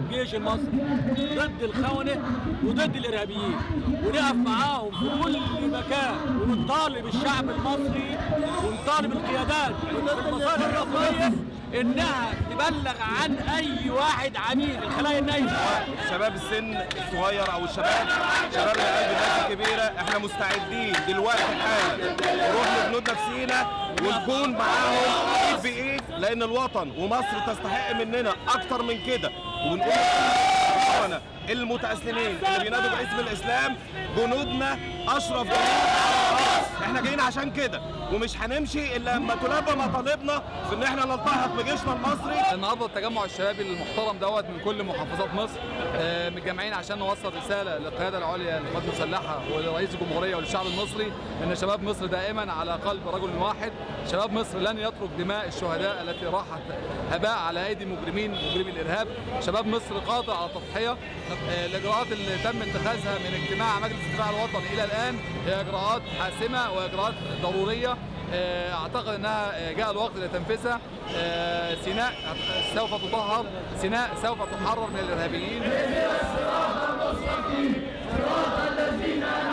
الجيش المصري ضد الخونة وضد الإرهابيين، ونقف معاهم في كل مكان، ونطالب الشعب المصري ونطالب القيادات والمصالح الرسمية إنها تبلغ عن أي واحد عميل الخلايا النايمة. شباب السن الصغير أو شباب القلب الناس الكبيرة، احنا مستعدين دلوقتي حالا نروح لجنود نفسينا ونكون معاهم ايد بايد، لان الوطن ومصر تستحق مننا اكتر من كده. ونقول المتأسلمين اللي بينادوا باسم الاسلام جنودنا اشرف جنود على الارض، احنا جايين عشان كده ومش هنمشي الا لما تلبى مطالبنا في ان احنا نلتحق بجيشنا المصري. النهارده التجمع الشبابي المحترم دوت من كل محافظات مصر متجمعين عشان نوصل رساله للقياده العليا للقوات المسلحه ولرئيس الجمهوريه وللشعب المصري ان شباب مصر دائما على قلب رجل واحد. شباب مصر لن يترك دماء الشهداء التي راحت هباء على ايدي مجرمي الارهاب. شباب مصر قادر على التضحيه. الاجراءات اللي تم اتخاذها من اجتماع مجلس الدفاع الوطني الى الان هي اجراءات حاسمه واجراءات ضروريه. اعتقد انها جاء الوقت لتنفيذها. سيناء سوف تطهر، سيناء سوف تحرر من الارهابيين.